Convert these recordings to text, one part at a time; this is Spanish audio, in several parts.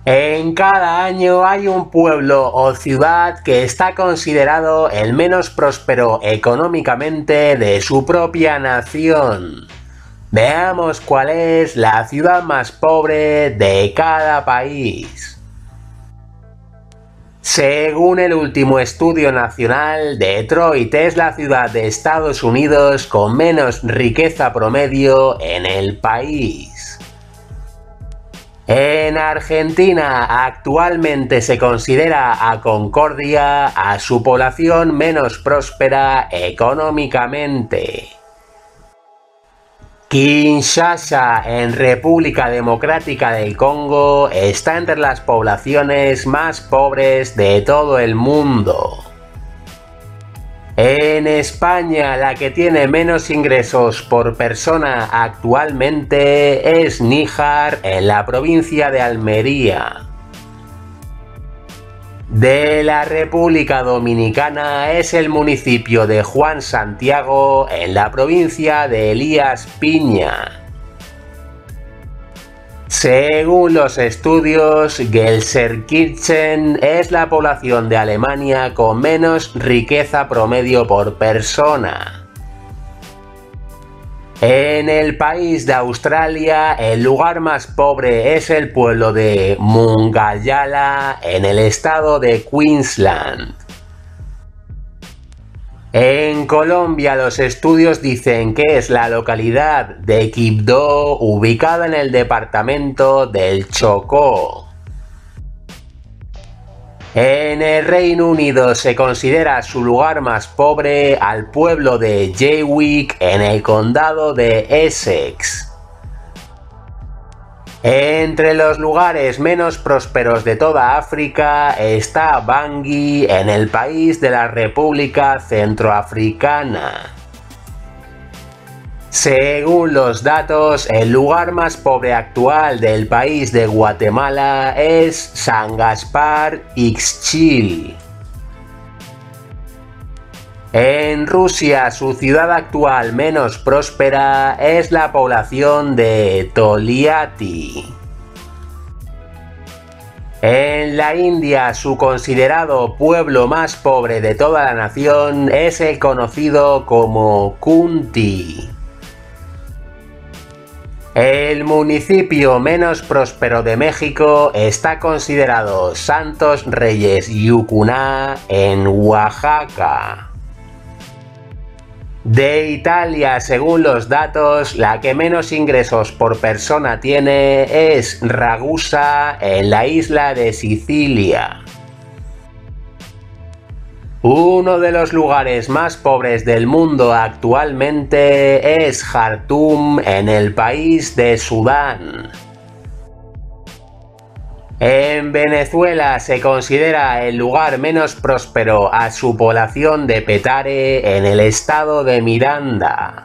En cada año hay un pueblo o ciudad que está considerado el menos próspero económicamente de su propia nación. Veamos cuál es la ciudad más pobre de cada país. Según el último estudio nacional, Detroit es la ciudad de Estados Unidos con menos riqueza promedio en el país. En Argentina actualmente se considera a Concordia a su población menos próspera económicamente. Kinshasa, en República Democrática del Congo, está entre las poblaciones más pobres de todo el mundo. En España, la que tiene menos ingresos por persona actualmente es Níjar, en la provincia de Almería. De la República Dominicana es el municipio de Juan Santiago, en la provincia de Elías Piña. Según los estudios, Gelsenkirchen es la población de Alemania con menos riqueza promedio por persona. En el país de Australia, el lugar más pobre es el pueblo de Mungayala, en el estado de Queensland. En Colombia, los estudios dicen que es la localidad de Quibdó, ubicada en el departamento del Chocó. En el Reino Unido se considera su lugar más pobre al pueblo de Jaywick, en el condado de Essex. Entre los lugares menos prósperos de toda África está Bangui, en el país de la República Centroafricana. Según los datos, el lugar más pobre actual del país de Guatemala es San Gaspar Ixchil. En Rusia, su ciudad actual menos próspera es la población de Toliati. En la India, su considerado pueblo más pobre de toda la nación es el conocido como Kunti. El municipio menos próspero de México está considerado Santos Reyes Yucuná, en Oaxaca. De Italia, según los datos, la que menos ingresos por persona tiene es Ragusa, en la isla de Sicilia. Uno de los lugares más pobres del mundo actualmente es Jartum, en el país de Sudán. En Venezuela se considera el lugar menos próspero a su población de Petare, en el estado de Miranda.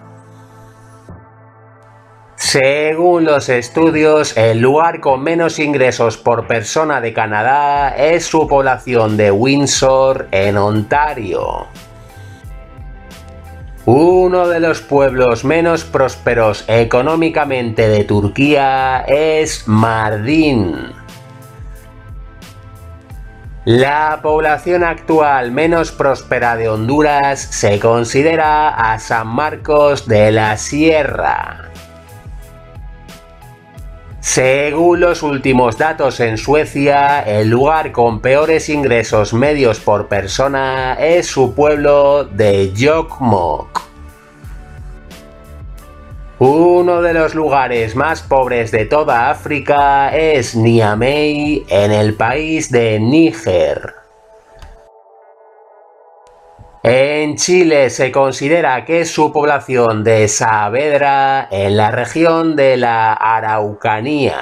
Según los estudios, el lugar con menos ingresos por persona de Canadá es su población de Windsor, en Ontario. Uno de los pueblos menos prósperos económicamente de Turquía es Mardin. La población actual menos próspera de Honduras se considera a San Marcos de la Sierra. Según los últimos datos en Suecia, el lugar con peores ingresos medios por persona es su pueblo de Jokkmokk. Uno de los lugares más pobres de toda África es Niamey, en el país de Níger. En Chile se considera que es su población de Saavedra, en la región de la Araucanía.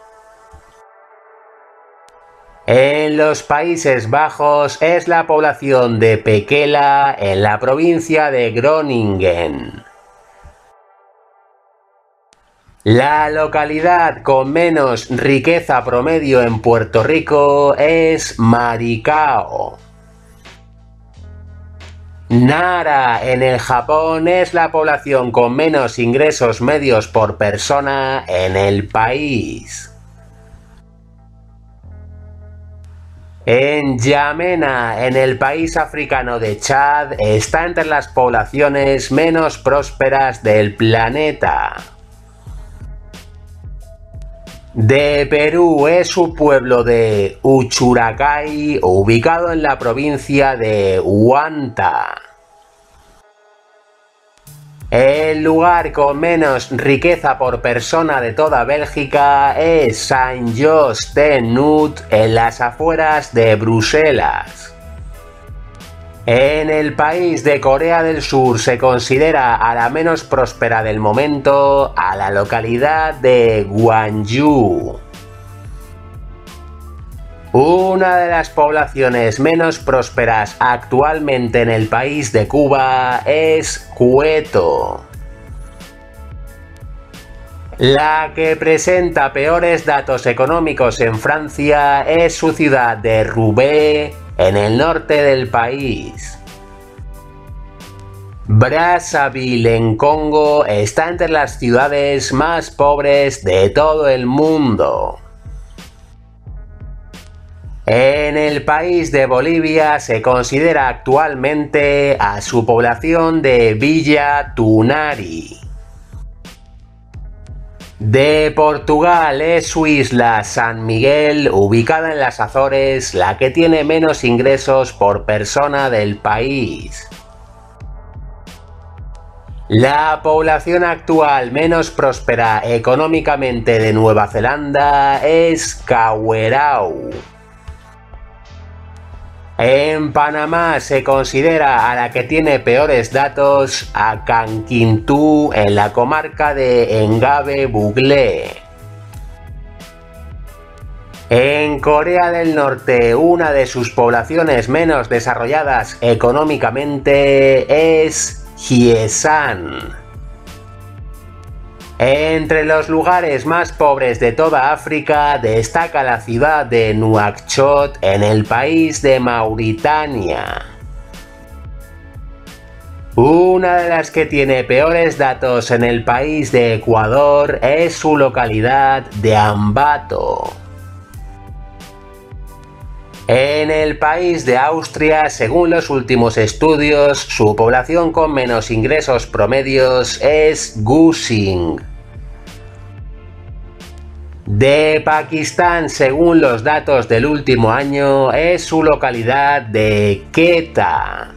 En los Países Bajos es la población de Pekela, en la provincia de Groningen. La localidad con menos riqueza promedio en Puerto Rico es Maricao. Nara, en el Japón, es la población con menos ingresos medios por persona en el país. En Yamena, en el país africano de Chad, está entre las poblaciones menos prósperas del planeta. De Perú es su pueblo de Uchuracay, ubicado en la provincia de Huanta. El lugar con menos riqueza por persona de toda Bélgica es Saint-Just-ten-Nood, en las afueras de Bruselas. En el país de Corea del Sur se considera a la menos próspera del momento a la localidad de Gwangju. Una de las poblaciones menos prósperas actualmente en el país de Cuba es Quito. La que presenta peores datos económicos en Francia es su ciudad de Roubaix, en el norte del país. Brazzaville en Congo está entre las ciudades más pobres de todo el mundo. En el país de Bolivia se considera actualmente a su población de Villa Tunari. De Portugal es su isla San Miguel, ubicada en las Azores, la que tiene menos ingresos por persona del país. La población actual menos próspera económicamente de Nueva Zelanda es Kawerau. En Panamá se considera a la que tiene peores datos a Canquintú, en la comarca de Engabe-Buglé. En Corea del Norte, una de sus poblaciones menos desarrolladas económicamente es Hyesan. Entre los lugares más pobres de toda África destaca la ciudad de Nuakchot, en el país de Mauritania. Una de las que tiene peores datos en el país de Ecuador es su localidad de Ambato. En el país de Austria, según los últimos estudios, su población con menos ingresos promedios es Gushing. De Pakistán, según los datos del último año, es su localidad de Quetta.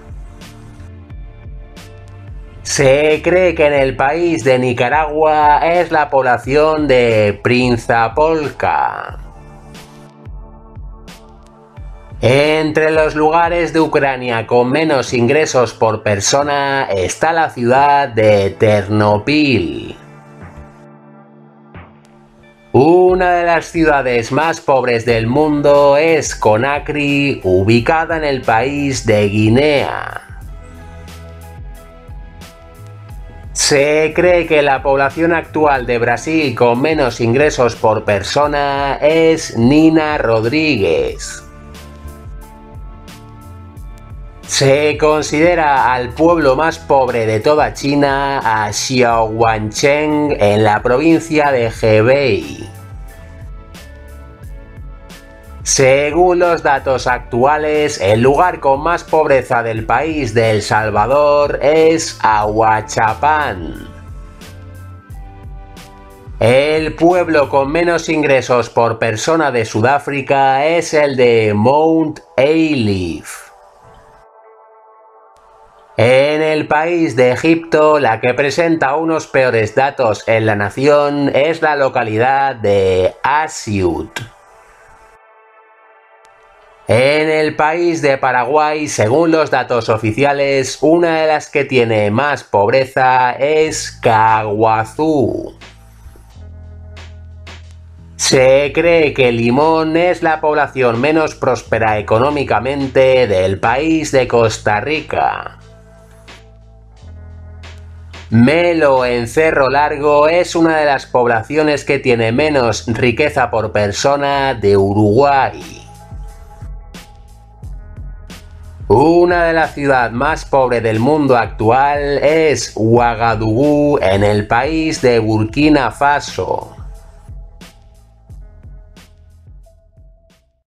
Se cree que en el país de Nicaragua es la población de Prinzapolka. Entre los lugares de Ucrania con menos ingresos por persona está la ciudad de Ternopil. Una de las ciudades más pobres del mundo es Conakry, ubicada en el país de Guinea. Se cree que la población actual de Brasil con menos ingresos por persona es Nina Rodríguez. Se considera al pueblo más pobre de toda China a Xiaoguancheng, en la provincia de Hebei. Según los datos actuales, el lugar con más pobreza del país de El Salvador es Ahuachapán. El pueblo con menos ingresos por persona de Sudáfrica es el de Mount Ayleaf. En el país de Egipto, la que presenta unos peores datos en la nación es la localidad de Asiut. En el país de Paraguay, según los datos oficiales, una de las que tiene más pobreza es Caguazú. Se cree que Limón es la población menos próspera económicamente del país de Costa Rica. Melo, en Cerro Largo, es una de las poblaciones que tiene menos riqueza por persona de Uruguay. Una de las ciudades más pobres del mundo actual es Ouagadougou, en el país de Burkina Faso.